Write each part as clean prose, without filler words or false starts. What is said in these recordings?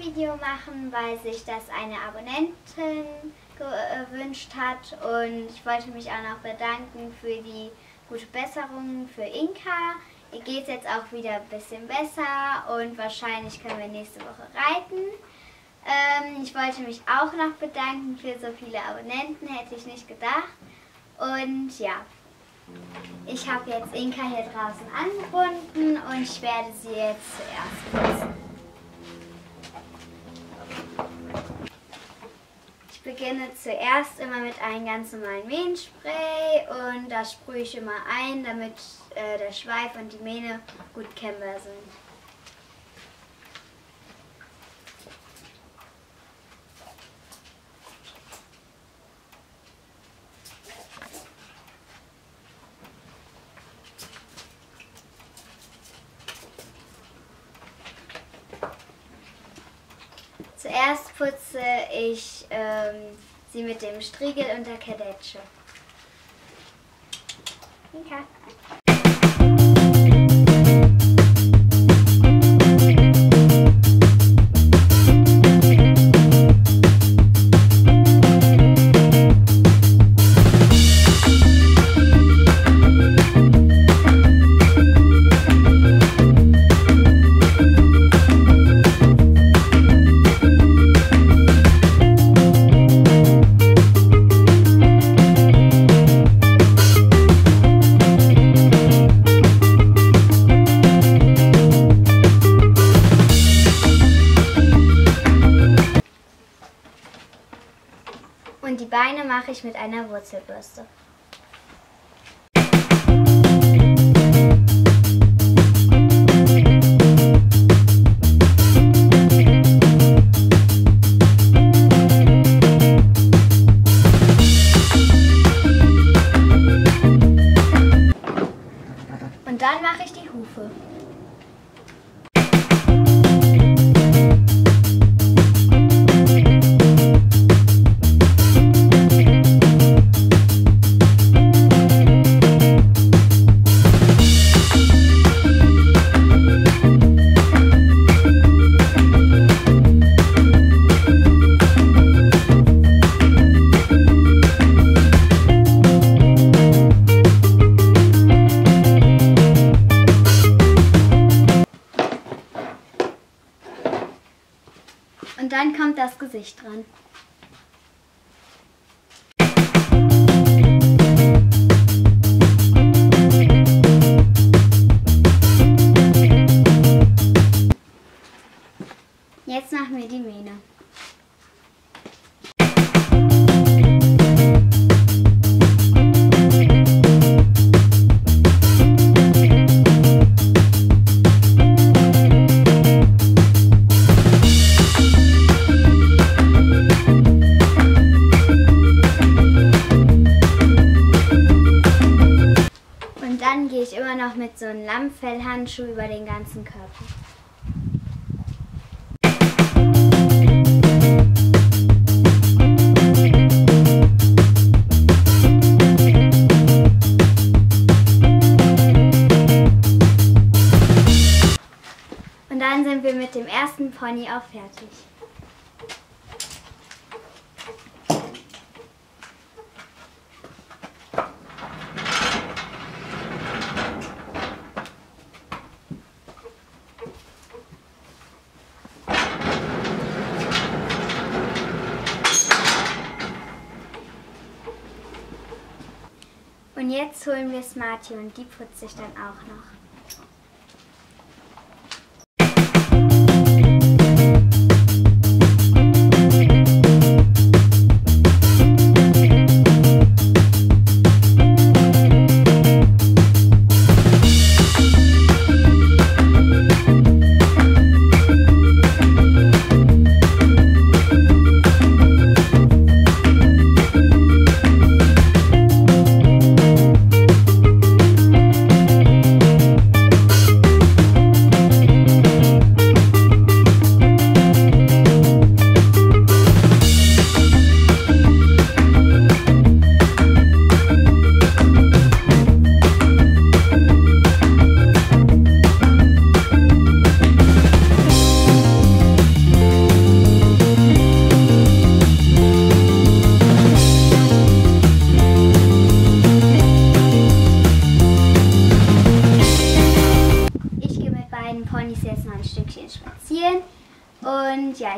Video machen, weil sich das eine Abonnentin gewünscht hat, und ich wollte mich auch noch bedanken für die gute Besserung für Inka. Ihr geht es jetzt auch wieder ein bisschen besser und wahrscheinlich können wir nächste Woche reiten. Ich wollte mich auch noch bedanken für so viele Abonnenten, hätte ich nicht gedacht. Und ja, ich habe jetzt Inka hier draußen angebunden und ich werde sie jetzt zuerst putzen. Ich beginne zuerst immer mit einem ganz normalen Mähnspray und das sprühe ich immer ein, damit der Schweif und die Mähne gut kennbar sind. Zuerst putze ich sie mit dem Striegel und der Kadetsche. Inka. Und die Beine mache ich mit einer Wurzelbürste. Und dann mache ich die Hufe. Und dann kommt das Gesicht dran. Jetzt machen wir die Mähne. Dann gehe ich immer noch mit so einem Lammfellhandschuh über den ganzen Körper. Und dann sind wir mit dem ersten Pony auch fertig. Und jetzt holen wir Smarty und die putze ich dann auch noch.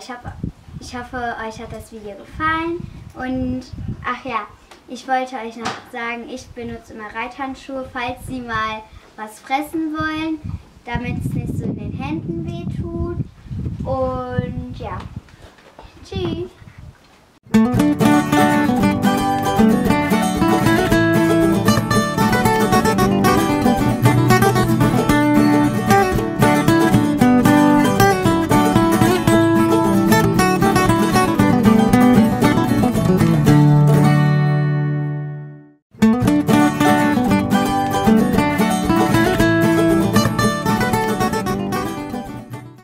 ich hoffe, euch hat das Video gefallen. Und ach ja, ich wollte euch noch sagen, ich benutze immer Reithandschuhe, falls sie mal was fressen wollen, damit es nicht so in den Händen wehtut. Und ja, tschüss.